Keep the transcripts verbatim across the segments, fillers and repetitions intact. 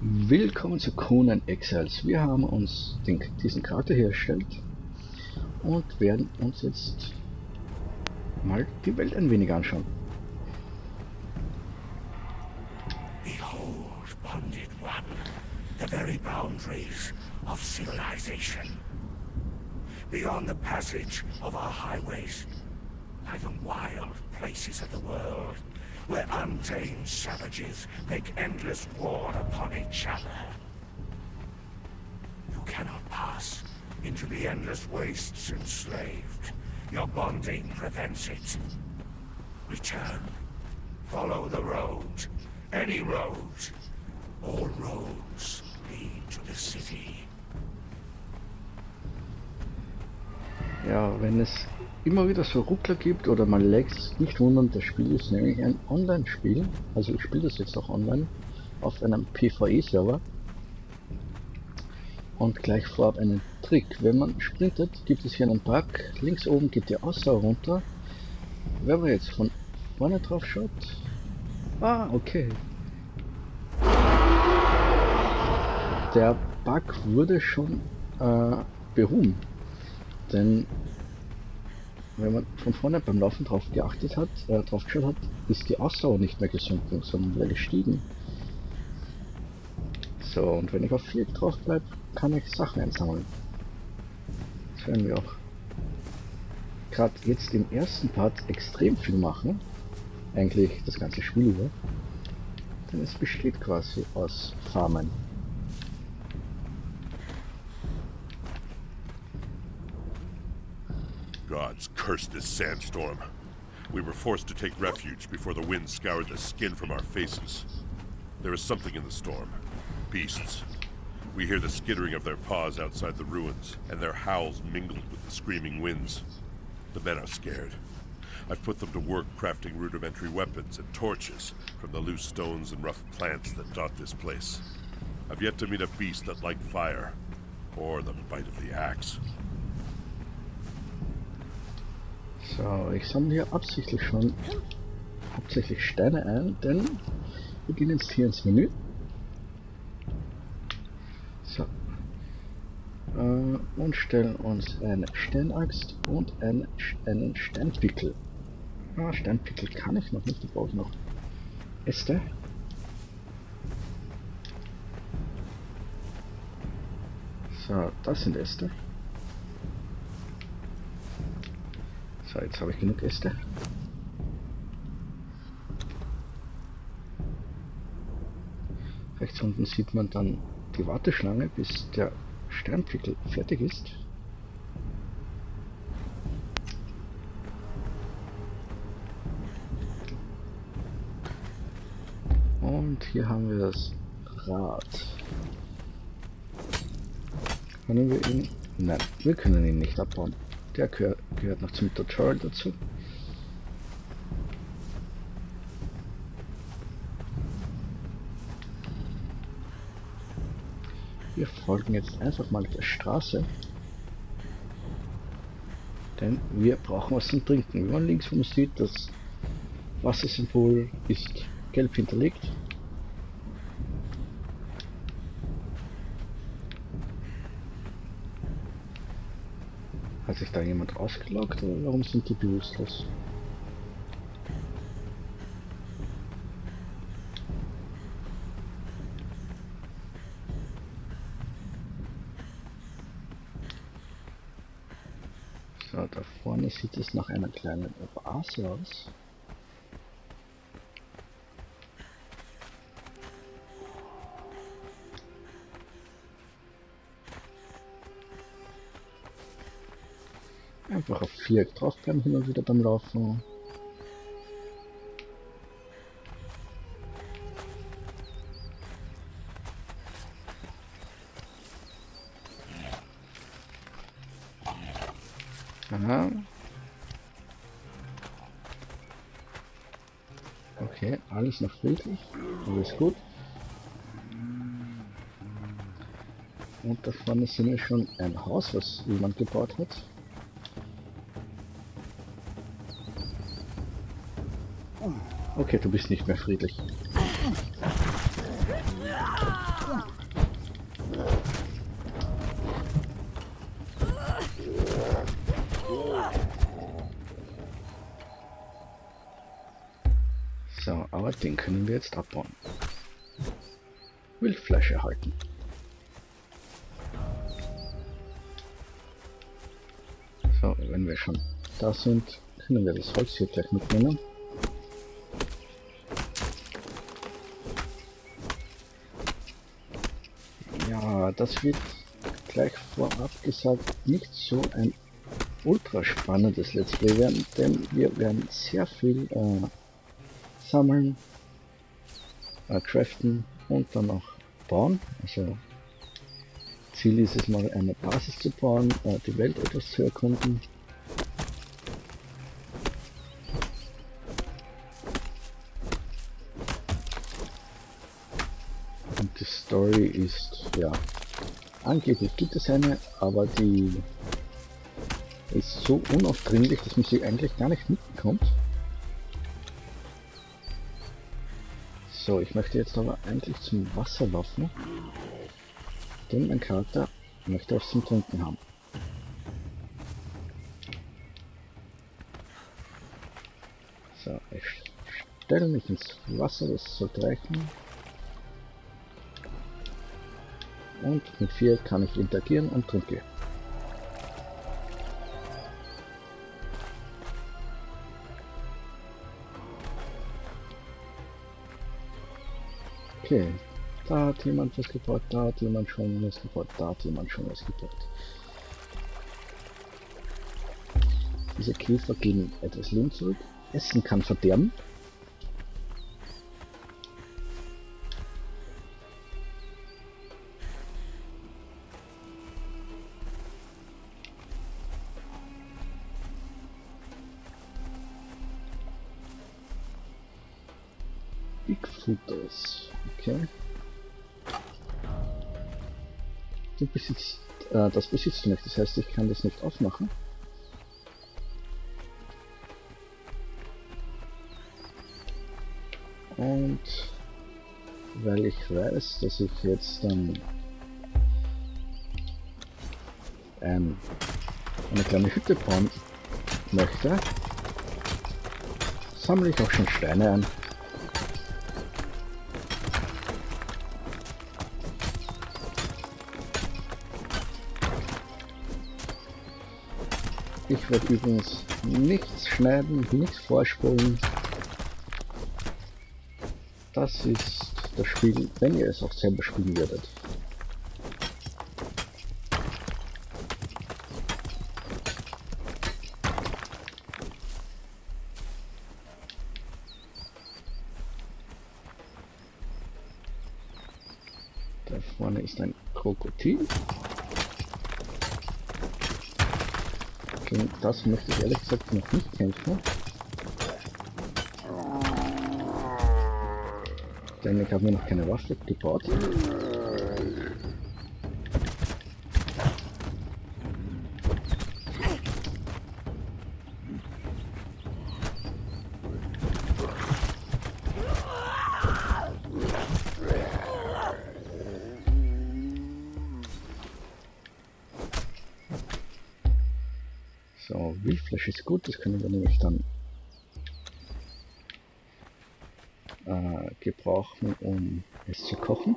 Willkommen zu Conan Exiles. Wir haben uns den, diesen Charakter hier erstellt und werden uns jetzt mal die Welt ein wenig anschauen. Behold, bonded one, the very boundaries of civilization. Beyond the passage of our highways lie the wild places of the world, where untamed savages make endless war upon each other. You cannot pass into the endless wastes enslaved. Your bonding prevents it. Return. Follow the road. Any road. All roads lead to the city. Ja, wenn es immer wieder so Ruckler gibt oder mal Lags, nicht wundern, das Spiel ist nämlich ein Online-Spiel. Also ich spiele das jetzt auch online auf einem PvE-Server. Und gleich vorab einen Trick. Wenn man sprintet, gibt es hier einen Bug. Links oben geht die Ausdauer runter. Wenn man jetzt von vorne drauf schaut... Ah, okay. Der Bug wurde schon äh, behoben. Denn wenn man von vorne beim Laufen drauf geachtet hat, äh, drauf geschaut hat, ist die Ausdauer nicht mehr gesunken, sondern wieder gestiegen. So, und wenn ich auf vier drauf bleibe, kann ich Sachen einsammeln. Das werden wir auch gerade jetzt im ersten Part extrem viel machen. Eigentlich das ganze Spiel über. Denn es besteht quasi aus Farmen. Gods curse this sandstorm. We were forced to take refuge before the wind scoured the skin from our faces. There is something in the storm. Beasts. We hear the skittering of their paws outside the ruins, and their howls mingled with the screaming winds. The men are scared. I've put them to work crafting rudimentary weapons and torches from the loose stones and rough plants that dot this place. I've yet to meet a beast that liked fire, or the bite of the axe. So, ich sammle hier absichtlich schon hauptsächlich Steine ein, denn wir gehen jetzt hier ins Menü. So. Äh, und stellen uns eine Steinaxt und einen, einen Steinpickel. Ah, Steinpickel kann ich noch nicht, da brauche ich noch Äste. So, das sind Äste. So, jetzt habe ich genug Äste. Rechts unten sieht man dann die Warteschlange, bis der Steinpickel fertig ist. Und hier haben wir das Rad. Können wir ihn... Nein, wir können ihn nicht abbauen. Der gehört, gehört noch zum Tutorial dazu. Wir folgen jetzt einfach mal der Straße. Denn wir brauchen was zum Trinken. Wie man links oben sieht, das Wassersymbol ist gelb hinterlegt. Hat sich da jemand ausgeloggt oder warum sind die bewusstlos? So, da vorne sieht es nach einer kleinen Oase aus. Einfach auf vier drauf bleiben, hin und wieder beim Laufen. Aha. Okay, alles noch friedlich. Alles gut. Und da vorne sind wir schon ein Haus, was jemand gebaut hat. Okay, du bist nicht mehr friedlich. Den können wir jetzt abbauen. Wildfleisch erhalten. So, wenn wir schon da sind, können wir das Holz hier gleich mitnehmen. Ja, das wird gleich vorab gesagt nicht so ein ultra spannendes Let's Play werden, denn wir werden sehr viel äh, sammeln, äh, craften und dann auch bauen. Also Ziel ist es mal eine Basis zu bauen, äh, die Welt etwas zu erkunden. Und die Story ist, ja, angeblich gibt es eine, aber die ist so unaufdringlich, dass man sie eigentlich gar nicht mitbekommt. So, ich möchte jetzt aber eigentlich zum Wasser laufen, denn mein Charakter möchte was zum Trinken haben. So, ich stelle mich ins Wasser, das sollte reichen. Und mit vier kann ich interagieren und trinke. Okay, da hat jemand was gebaut, da hat jemand schon was gebaut, da hat jemand schon was gebaut. Diese Käfer geben etwas Leben zurück. Essen kann verderben. Bigfooters, okay. Du besitzt, äh, das besitzt du nicht, das heißt, ich kann das nicht aufmachen. Und weil ich weiß, dass ich jetzt dann ähm, eine kleine Hütte bauen möchte, sammle ich auch schon Steine ein. Ich werde übrigens nichts schneiden, nichts vorspulen. Das ist das Spiel, wenn ihr es auch selber spielen werdet. Da vorne ist ein Krokodil. Gegen das möchte ich ehrlich gesagt noch nicht kämpfen. Denn ich habe mir noch keine Waffe gebaut. So, Wildfleisch ist gut, das können wir nämlich dann äh, gebrauchen, um es zu kochen.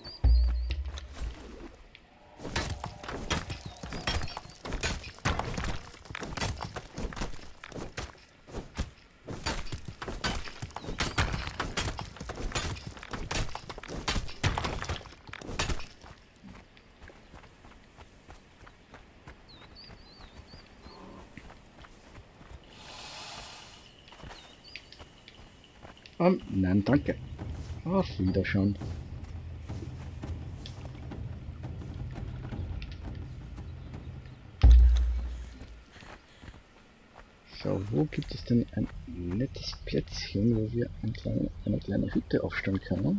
Um, nein, danke. Auf Wiedersehen. So, wo gibt es denn ein nettes Plätzchen, wo wir ein kleine, eine kleine Hütte aufstellen können?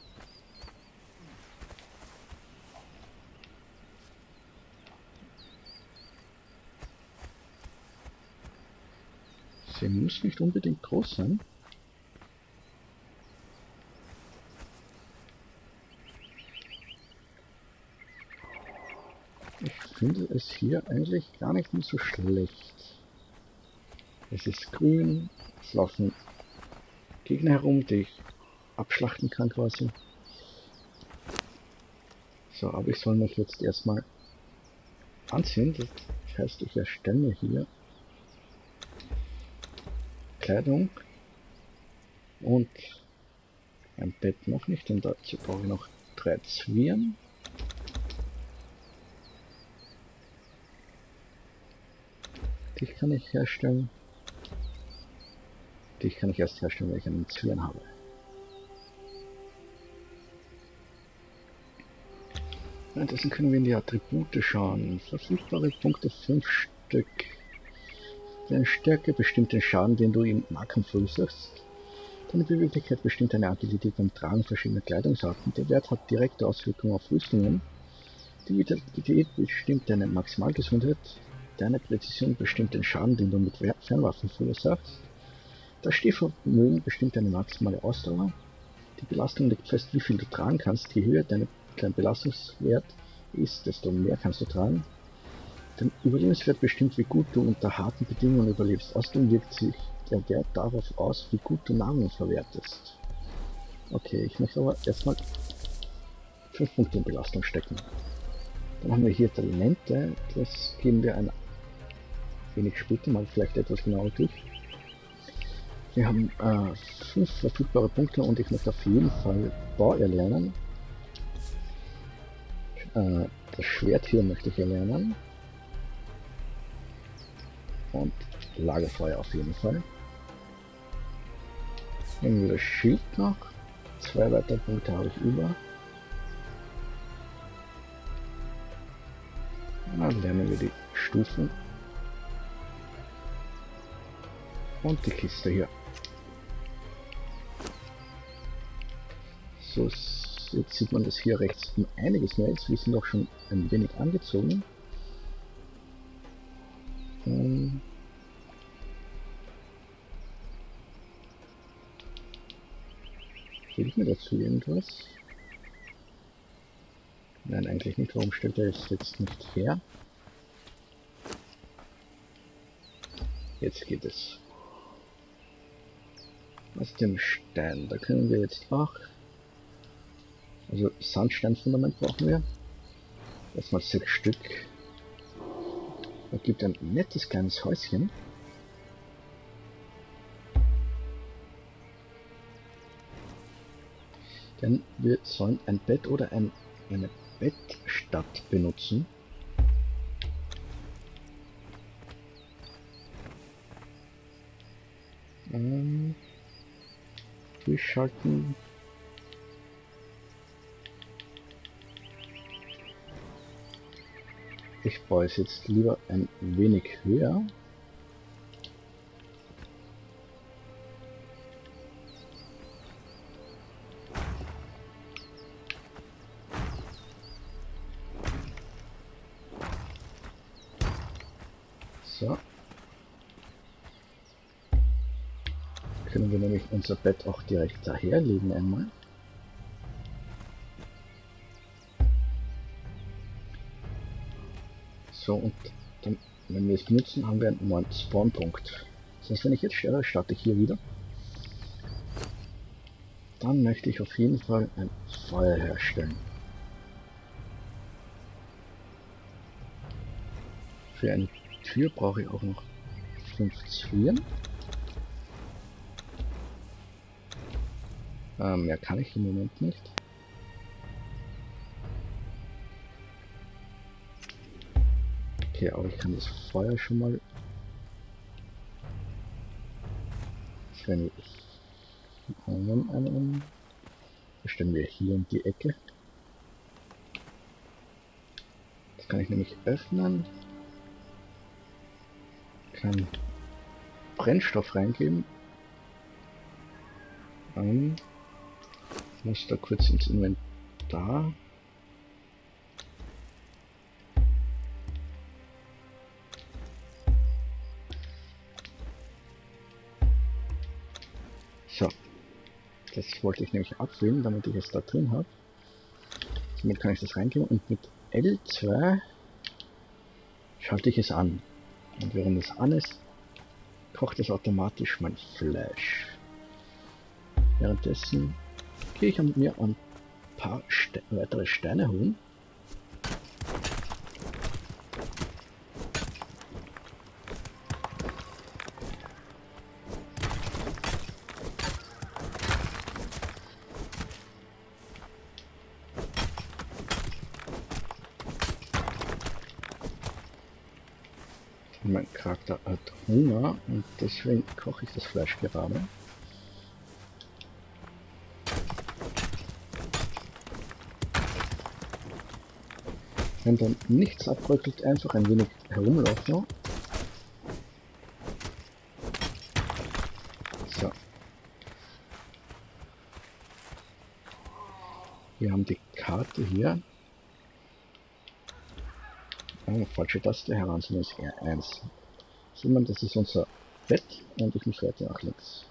Sie muss nicht unbedingt groß sein. Ich finde es hier eigentlich gar nicht mehr so schlecht. Es ist grün, es laufen Gegner herum, die ich abschlachten kann quasi. So, aber ich soll mich jetzt erstmal anziehen. Das heißt, ich erstelle mir hier Kleidung und ein Bett noch nicht, denn dazu brauche ich noch drei Zwirn. Dich kann ich herstellen. Dich kann ich erst herstellen, wenn ich einen Zwirn habe. Währenddessen können wir in die Attribute schauen. Verfügbare Punkte fünf Stück. Deine Stärke bestimmt den Schaden, den du im Nahkampf verursachst. Deine Beweglichkeit bestimmt deine Agilität beim Tragen verschiedener Kleidungsarten. Der Wert hat direkte Auswirkungen auf Rüstungen. Die Vitalität bestimmt deine Maximalgesundheit. Deine Präzision bestimmt den Schaden, den du mit Fernwaffen verursachst. Das Stehvermögen bestimmt deine maximale Ausdauer. Die Belastung legt fest, wie viel du tragen kannst. Je höher dein Belastungswert ist, desto mehr kannst du tragen. Dein Überlebenswert bestimmt, wie gut du unter harten Bedingungen überlebst. Außerdem wirkt sich der Wert darauf aus, wie gut du Nahrung verwertest. Okay, ich möchte aber erstmal fünf Punkte in Belastung stecken. Dann haben wir hier Talente. Das geben wir ein wenig später mal vielleicht etwas genauer durch. Wir haben äh, fünf verfügbare Punkte und ich möchte auf jeden Fall Bau erlernen. Äh, das Schwert hier möchte ich erlernen. Und Lagerfeuer auf jeden Fall. Nehmen wir das Schild noch. Zwei weitere Punkte habe ich über. Dann lernen wir die Stufen. Und die Kiste hier. So, jetzt sieht man das hier rechts um einiges mehr. Jetzt wir sind auch schon ein wenig angezogen. Ähm Fehlt mir dazu irgendwas? Nein, eigentlich nicht. Warum stellt er es jetzt nicht her? Jetzt geht es. Aus dem Stein. Da können wir jetzt auch. Also Sandsteinfundament brauchen wir. Erstmal sechs Stück. Da gibt ein nettes kleines Häuschen. Denn wir sollen ein Bett oder ein, eine Bettstadt benutzen. Ähm, durchschalten. Ich baue es jetzt lieber ein wenig höher. So. Können wir nämlich unser Bett auch direkt daherlegen einmal. So, und dann, wenn wir es benutzen, haben wir einen neuen Spawnpunkt. Das heißt, wenn ich jetzt sterbe, starte ich hier wieder. Dann möchte ich auf jeden Fall ein Feuer herstellen. Für eine Tür brauche ich auch noch fünf Zwirn. Ähm, mehr kann ich im Moment nicht. Okay, aber ich kann das Feuer schon mal. Wenn ich einen, einen, das stellen wir hier in die Ecke. Das kann ich nämlich öffnen. Kann Brennstoff reingeben. Ähm, muss da kurz ins Inventar. So, das wollte ich nämlich abwählen, damit ich es da drin habe. Somit kann ich das reingeben und mit L zwei schalte ich es an. Und während es an ist, kocht es automatisch mein Fleisch. Währenddessen gehe ich mir ein paar Ste weitere Steine holen. Mein Charakter hat Hunger und deswegen koche ich das Fleisch gerade. Wenn dann nichts abbröckelt, einfach ein wenig herumlaufen. So. Wir haben die Karte hier. Oh, falsche Taste, heranziehen ist R eins. Sieht man, das ist unser Bett und ich muss weiter nach links.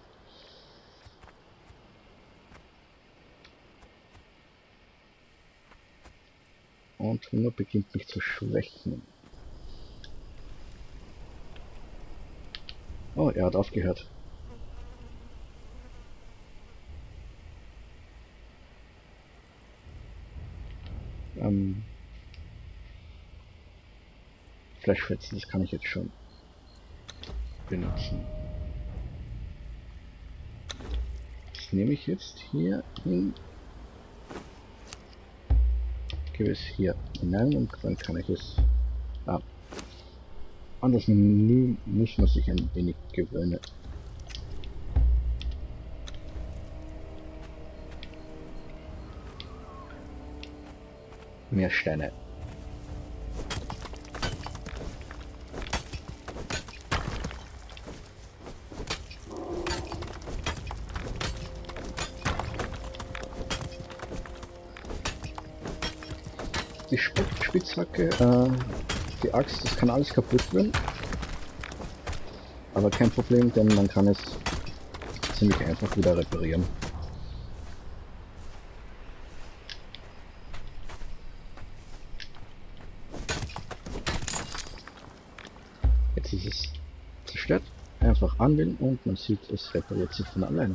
Und Hunger beginnt mich zu schwächen. Oh, er hat aufgehört. Ähm, Fleischfetzen, das kann ich jetzt schon benutzen. Das nehme ich jetzt hier hin. Gebe es hier hinein und dann kann ich es. Ah, an das Menü muss man sich ein wenig gewöhnen. Mehr Steine. Die Spitzhacke, äh, die Axt, das kann alles kaputt werden. Aber kein Problem, denn man kann es ziemlich einfach wieder reparieren. Jetzt ist es zerstört. Einfach anwählen und man sieht, es repariert sich von alleine.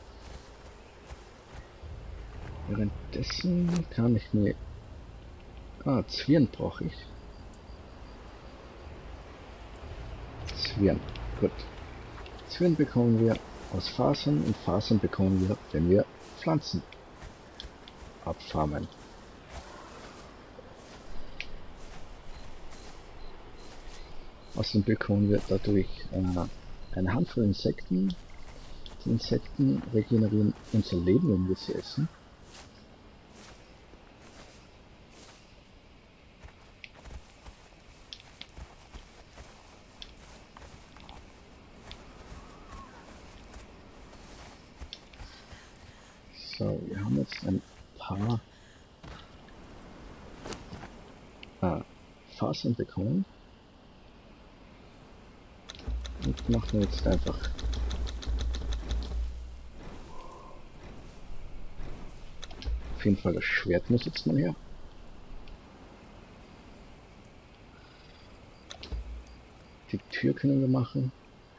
Währenddessen kann ich mir... Ah, Zwirn brauche ich. Zwirn, gut. Zwirn bekommen wir aus Fasern und Fasern bekommen wir, wenn wir Pflanzen abfarmen. Außerdem bekommen wir dadurch äh, eine Handvoll Insekten. Die Insekten regenerieren unser Leben, wenn wir sie essen. So, wir haben jetzt ein paar ah, Fasern bekommen. Und machen jetzt einfach auf jeden Fall das Schwert muss jetzt mal her. Die Tür können wir machen.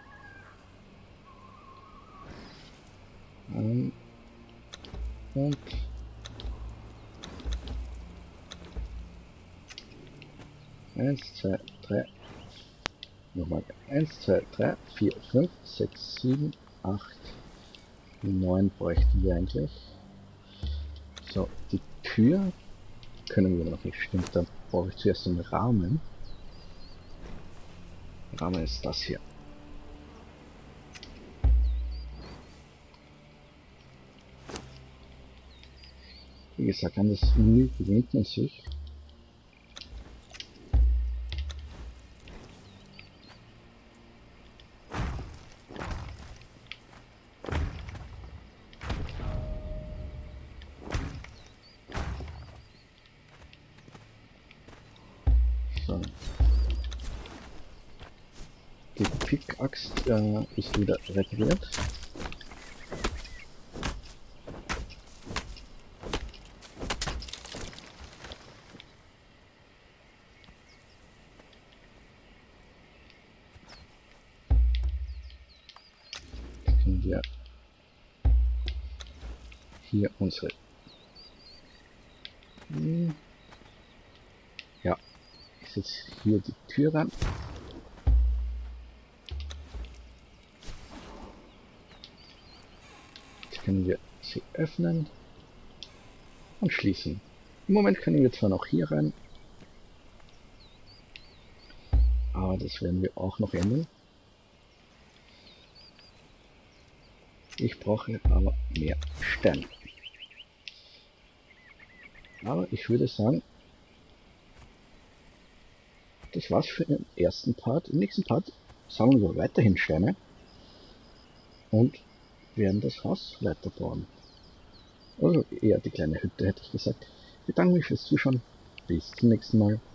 Um, und eins, zwei, drei. Nochmal eins, zwei, drei, vier, fünf, sechs, sieben, acht, neun bräuchten wir eigentlich. So, die Tür können wir noch nicht, stimmt, dann brauche ich zuerst einen Rahmen. Der Rahmen ist das hier. Wie gesagt, an das Menü gewöhnt man sich. So. Die Pickaxe äh, ist wieder repariert. Wir hier unsere... Hm. Ja, ich setze hier die Tür rein. Jetzt können wir sie öffnen und schließen. Im Moment können wir zwar noch hier rein, aber das werden wir auch noch ändern. Ich brauche aber mehr Steine. Aber ich würde sagen, das war's für den ersten Part. Im nächsten Part sammeln wir weiterhin Steine und werden das Haus weiterbauen. Also eher die kleine Hütte, hätte ich gesagt. Ich bedanke mich fürs Zuschauen. Bis zum nächsten Mal.